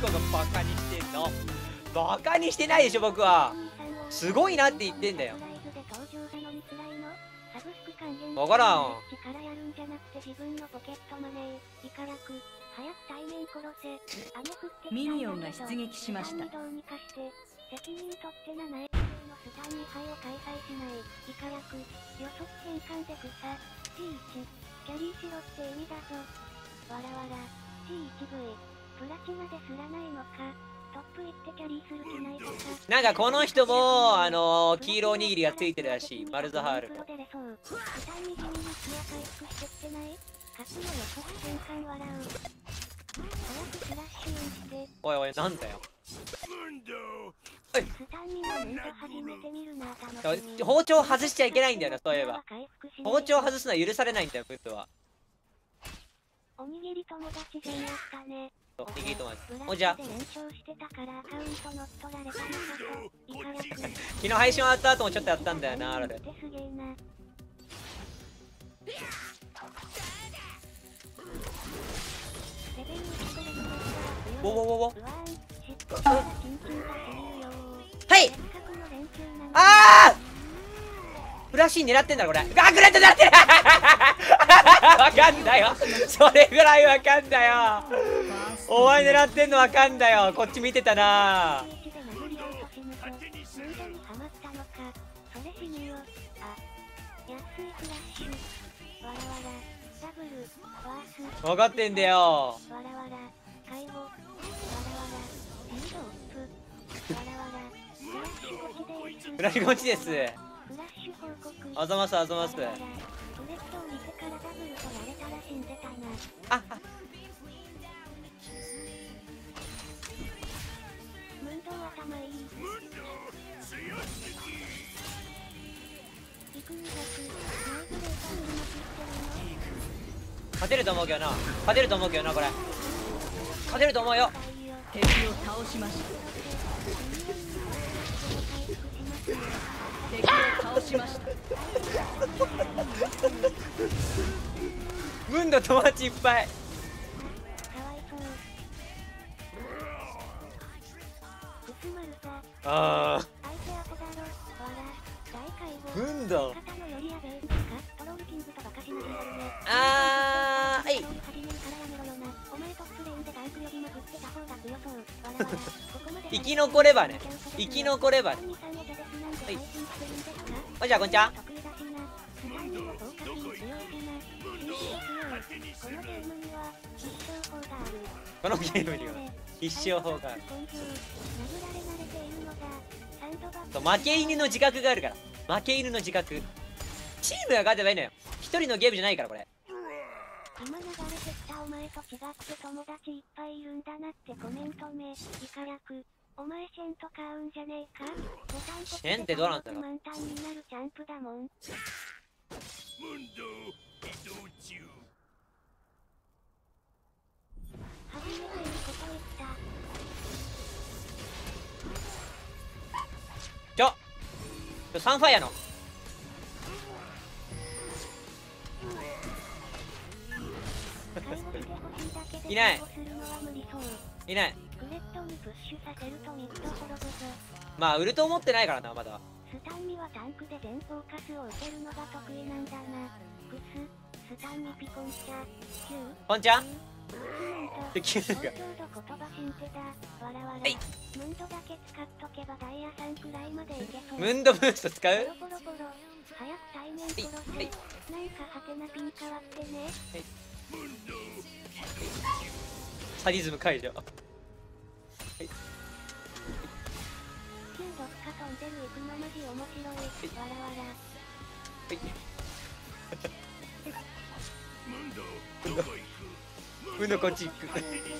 こがバカにしてんの。バカにしてないでしょ僕は。すごいなって言ってんだよ。わからん。 ミニオンが出撃しました。 責任取ってなないのスタン2杯を開催しない。イカ役予測変換で草 T1 キャリーしろって意味だぞ。わらわら T1V プラチナですらないのか。トップ行ってキャリーする気ないとか。 なんかこの人も黄色おにぎりがついてるらしい。マルザハールの。 スタンに地味にツヤ回復してってない。勝つの予測変換笑う。早くスラッシュインして。 おいおいなんだよ。包丁外しちゃいけないんだよな、そういえば。包丁外すのは許されないんだよ、ムンドは。 おにぎり友達じゃなったね。 おにぎり友達。おじゃ。昨日配信終わった後もちょっとやったんだよな、あれ。おおおはいああフラッシュ狙ってんだろこれ。あ、グレート狙ってるわかんだよそれぐらいわかんだよ。お前狙ってんのわかんだよ。こっち見てたな。分かってんだよ。フラッシュゴチです。あざますあざます。あっ勝てると思うけどな。勝てると思うけどなこれ。勝てると思うよ。 敵を倒しました。敵を倒しました。 ムンド友達いっぱい。ああムンドあーはい生き残ればね。生き残ればね。はいおじゃこんにちは。このゲームには必勝法がある。負け犬の自覚があるから。負け犬の自覚。チームが勝てばいいのよ。一人のゲームじゃないからこれ。 今流れてきたお前と違って友達いっぱいいるんだなってコメントめ。イカ役お前シェンとか合うんじゃねえか。 シェンってどうなんだろう。 満タンになるチャンプだもん。初めていいこと言った。 サンファイアのいないいない。まあ売ると思ってないからなまだ。 スタンにはタンクで全フォーカスを受けるのが得意なんだな。クススタンにピコンチャキューこんちゃんでキューが言葉新手だ。わらわらムンドだけ使っとけばダイヤさんくらいまでいけそう。 ムンドブースト使う。 ボロボロボロ早く対面殺せ。なんかハテナピン変わってね。 サディズム解除。 キューどっか飛んでる行くのマジ面白い。わらわらムンドこっち行く。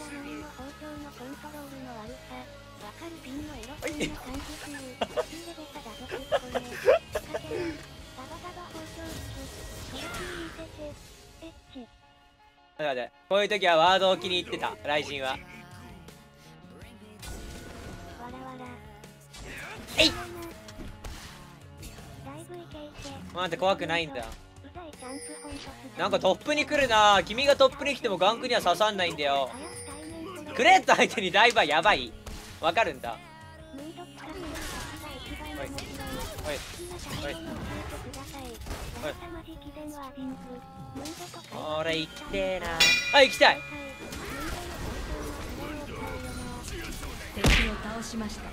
こういう時はワードを気に入ってた雷神は。えい待って怖くないんだ。なんかトップに来るな。君がトップに来てもガンクには刺さんないんだよ。 クレート相手にダイバーやばい。わかるんだ。 ムード企画の先が一番面白い。 おいおい好きな写真を教えてください。ラスタマジキデンワーディング。ムードとか俺行きてえな。あ、行きたい。 敵を倒しました。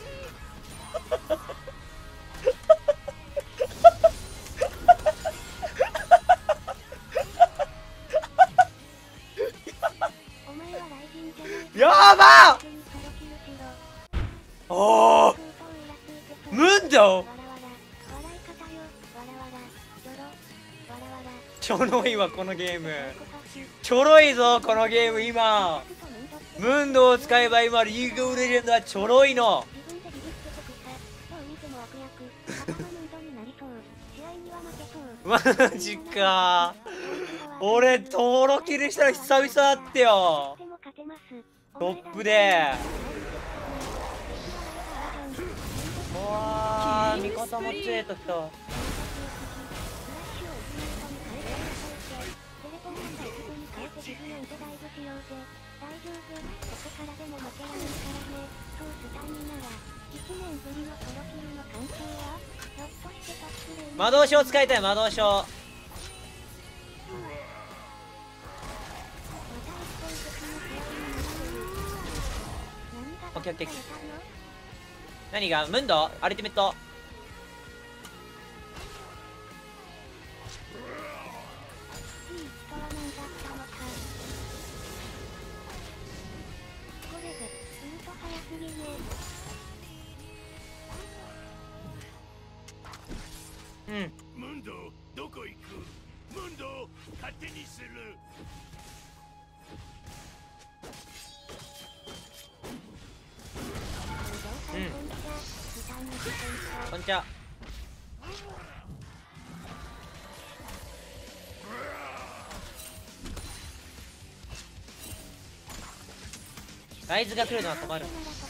お前は雷神じゃない。 やばっ。 ソロキルしろ。 おお、ムンドわらわら。笑い方よ。わらわら。ちょろ。わらわら。 ちょろいわこのゲーム。 こそし。 ちょろいぞこのゲーム今。ムンドを使えば今リーグオブレジェンドはちょろいの。 自分でビビっててくさ。どう見ても悪役。頭ムードになりそう。試合には負けそう。 マジか。俺登録キルしたら久々だってよ。 でも勝てます。 トップで。うわー、味方も強いときた。魔導書を使いたい。魔導書。オッケーオッケー。何がムンドアルティメット。うん。 ムンドどこ行く。ムンド勝手にする。 うん。こんにちは。ライズが来るのは困る。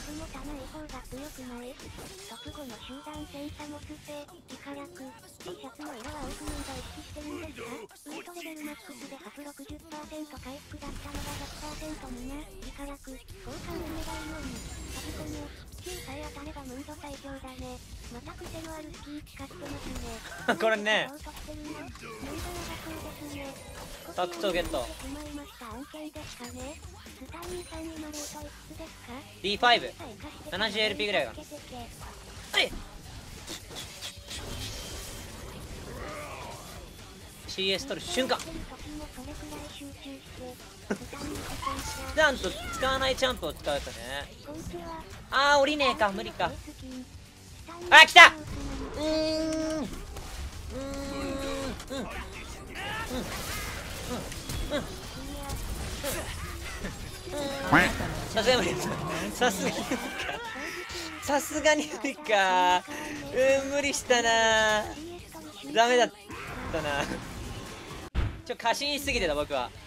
トップ後の集団戦差も不正、イカ役、T シャツの色はオープムード意識してるんですか。ウートレベルマックスでハプ 60% 回復だったのが 100% にな、イカ役、交換お願いのみ、サブコメ、Q さえ当たればムード最強だね。また癖のあるスキー使ってますね。 これね。 ムードがそうですね。 タクトゲット。 しまいました案件ですかね。スターニーさんにマレートいくつですか。 D5 70LP ぐらいが。はい。 CS 取る瞬間。なんと使わないチャンプを使うとね。あー降りねえか無理か。あ来た。さすがに無理。さすがに無理か。無理したな。ダメだったな。過信しすぎてた僕は。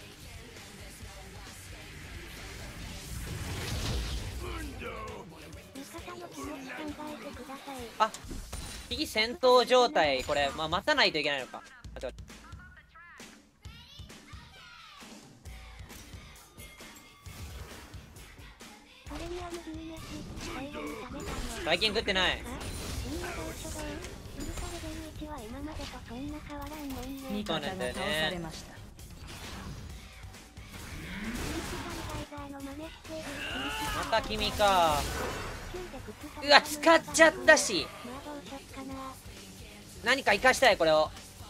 あ、敵戦闘状態。これまあ待たないといけないのか。最近食ってない。 味方が倒されました。 また君か。うわ使っちゃったし。何か生かしたいこれを。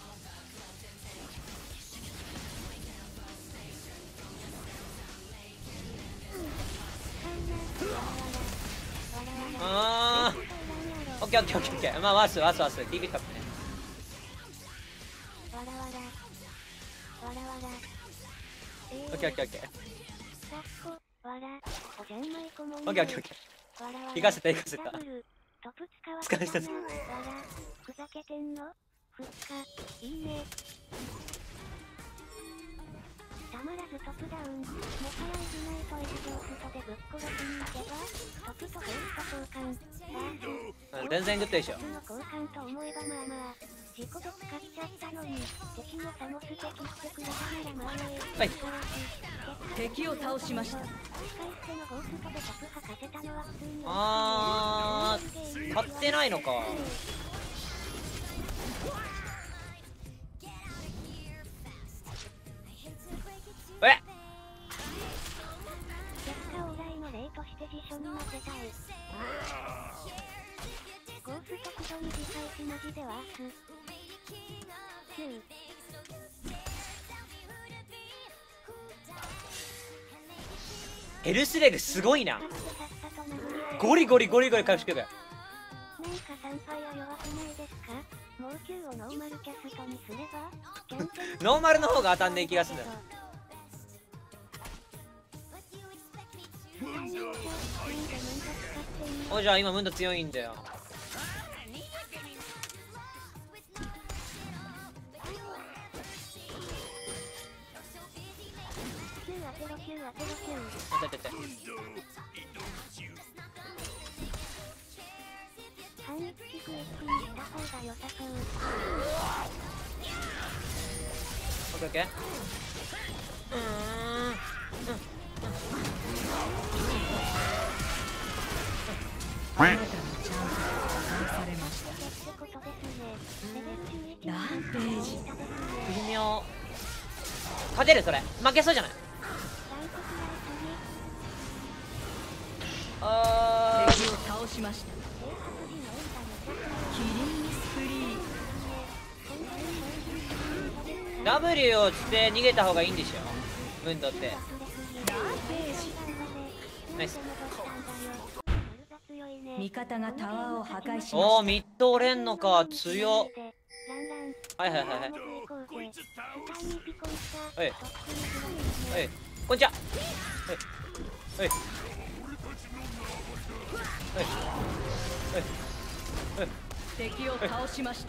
あーオッケーオッケーオッケーオッケー。まあワス TP カップね。オッケーオッケーオッケーオッケーオッケーオッケー。行かせた行かせた。使わしたぞ。 ふざけてんの？ふっか、いいね。たまらずトップダウン。もはやイグナイトエクゾーストでぶっ殺しに行けば、トップとフェイスと交換。 全然グッドでしょ。 交換と思えばまあまあ。 事故で使っちゃったのに、敵のサモスで切ってくれたならまあね。 はい。 敵を倒しました。 使い捨てのゴーストでタプ吐かせたのは普通に。 あー、買ってないのか。えっ、 結果オーライの例として辞書に混ぜたい。ゴースト駆動に自敗しマジでワース。9。 ヘルスレグすごいな。ゴリゴリゴリゴリ回復力。 なんか参拝は弱くないですか？もう9をノーマルキャストにすればノーマルの方が当たんねえ気がするんだよ。お、じゃあ今ムンド強いんだよ。当ててて。 反撃キクエストにした方が良さそう。 オッケーオッケー。 あなたのチャンスが返されました。 ってことですね。レベル11 ランページ。 微妙。勝てるそれ。負けそうじゃない？あ敵を倒しました。キリングスプリー。 W をして逃げた方がいいんでしょムンドって。 ランページ。 ナイス。 味方がタワーを破壊しました。 おお、ミッド折れんのか。強っ。はいはいはいはい。はいはい。こんにちは。はいはいはいはい。 敵を倒しました。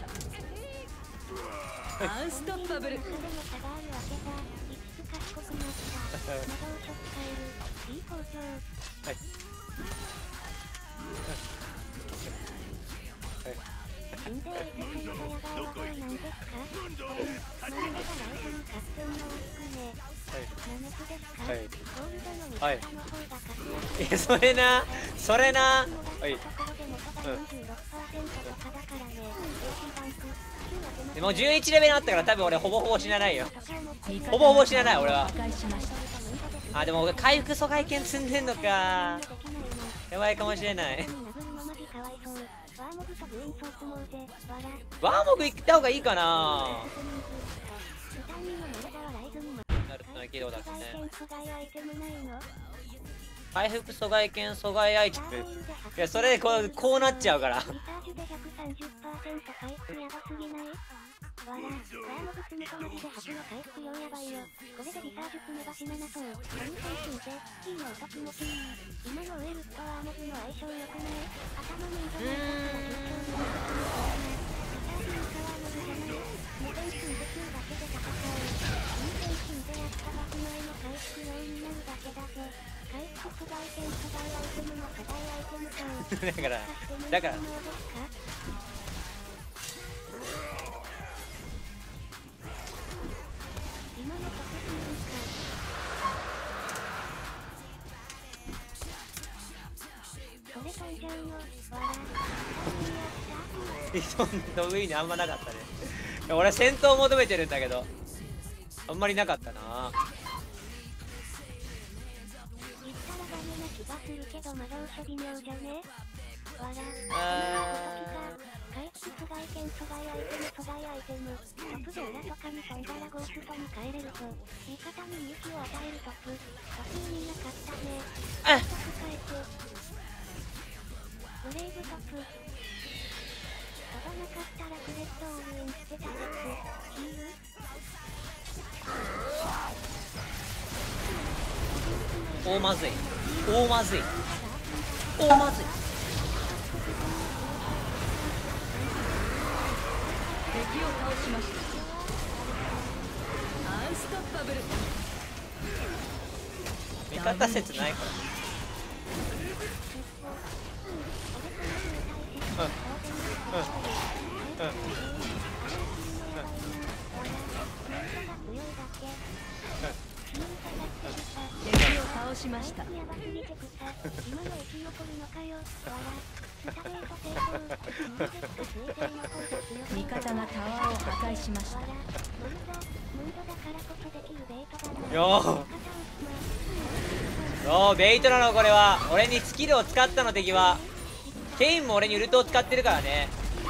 アンストッパブル。 はい。いや、それな、それな。はい。でも11レベルあったから多分俺ほぼほぼ死なないよ。ほぼほぼ死なない俺は。あ、でも俺回復疎外剣積んでんのか。やばいかもしれない。ワーモグ行った方がいいかな。なるほどね、聞いたことあるね。回復阻害剣阻害アイテム。いや、それこうなっちゃうから。だからそんな上にあんまなかったね。俺は戦闘を求めてるんだけどあんまりなかったな。 回復阻害剣阻害アイテム阻害アイテムトップで裏とかに飛んだらゴーストに変えれると味方に勇気を与えるトップ途中になかったね。トップ変えてブレイブトップ飛ばなかったらクレットオールインしてたやつヒール大まずい大まずい大まずい。 敵を倒しました。アンストッパブル。 味方説ないから。 敵を倒しました。 やばすぎてくさ、今の生き残るのかよ、わら。スタベート成功。 味方がタワーを破壊しました。 ムンドだからこそできるベイトだな。 よーベイトなのこれは。俺にスキルを使ったの敵は。ケインも俺にウルトを使ってるからね。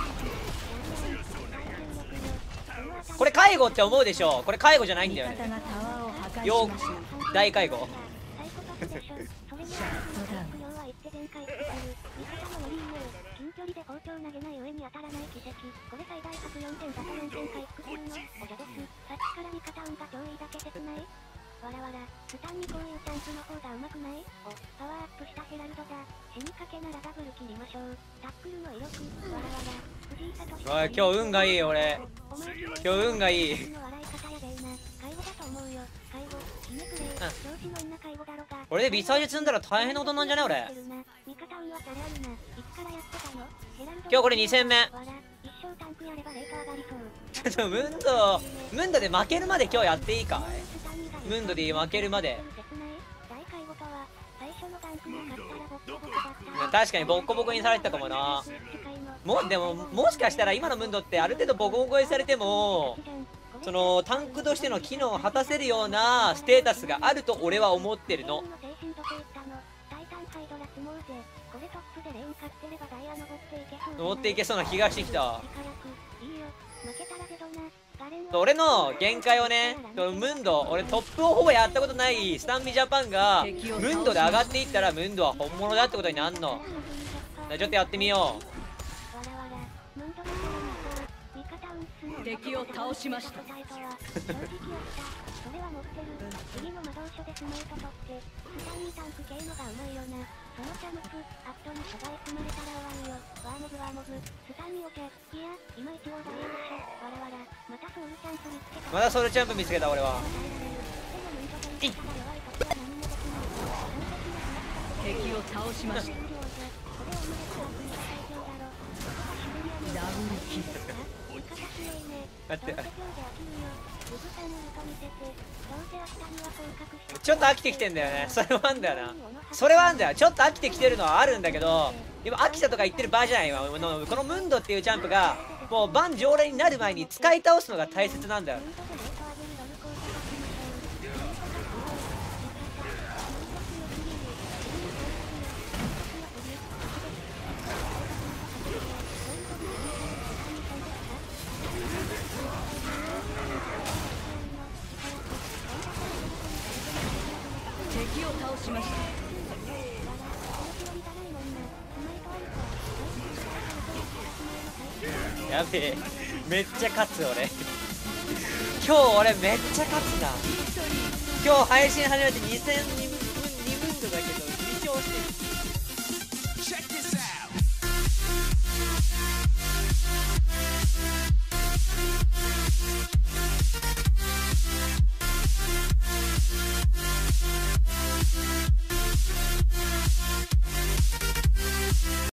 これ介護って思うでしょ。これ介護じゃないんだよね。 味方がタワーを破壊よしました。 大介護。 近距離で包丁投げない上に当たらない奇跡。これ最大速4点だと4点回復中のおじゃです。さっきから味方運が超いいだけ切ない。わらわら、スタンにこういうチャンスの方がうまくない？お、パワーアップしたヘラルドだ。死にかけならダブル切りましょう。タックルの威力、わらわら。藤井聡。 おい今日運がいい俺。今日運がいい。これで微細で積んだら大変なことなんじゃね俺。今日これ2戦目。ちょっとムンドで負けるまで今日やっていいかい？ムンドで負けるまで。確かにボッコボコにされてたかもな。でももしかしたら今のムンドってある程度ボコボコにされてもそのタンクとしての機能を果たせるようなステータスがあると俺は思ってるの。登っていけそうな気がしてきた。俺の限界をね、ムンド、俺トップをほぼやったことないスタンミジャパンがムンドで上がっていったらムンドは本物だってことになんの。ちょっとやってみよう。 敵を倒しました。 またソウルチャンプ見つけた俺は。 敵を倒しました。ダブルキル。 待ってちょっと飽きてきてんだよね。それはあんだよな。それはあんだよ。ちょっと飽きてきてるのはあるんだけど、今飽きたとか言ってる場合じゃない。このムンドっていうジャンプがもうバン常連になる前に使い倒すのが大切なんだよ。 敵を倒しました。 やべえ、めっちゃ勝つ俺。今日俺めっちゃ勝つな。今日配信始めて2戦